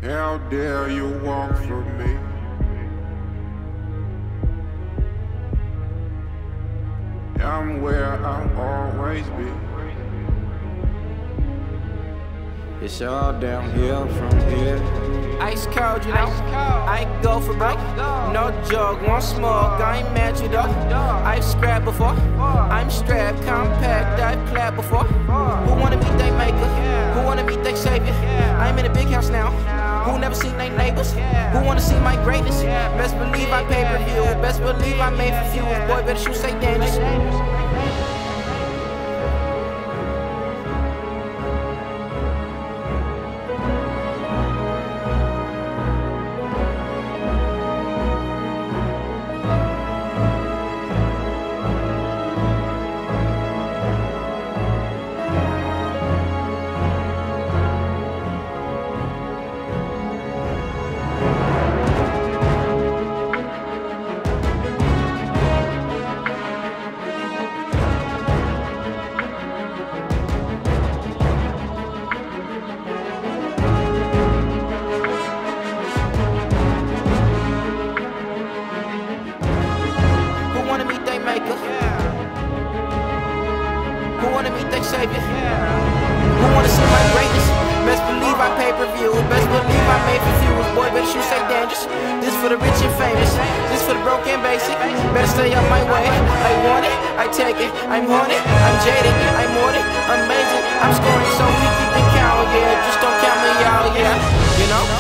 How dare you walk from me? I'm where I'll always be. It's all downhill from here. Ice cold, you know. I go for broke. No joke, won't smoke. I ain't mad you though. I've scrapped before. I'm strapped, compact. I've clapped before. Who wanna meet they maker? Who wanna meet they savior? I'm in a big house now. Who never seen they neighbors? Who wanna see my greatness? Best believe I pay-per-view. Best believe I made for few. Boy, better shoot, say dangerous. Who wanna meet they savior? Who wanna see my greatness? Best believe I pay-per-view. Best believe I made for few. Boy, better shoot, say dangerous. This for the rich and famous. This for the broke and basic. Better stay up my way. I want it, I take it. I'm haunted, I'm jaded, I'm morted, amazing. I'm scoring so we keep it count, yeah. Just don't count me out, yeah. You know?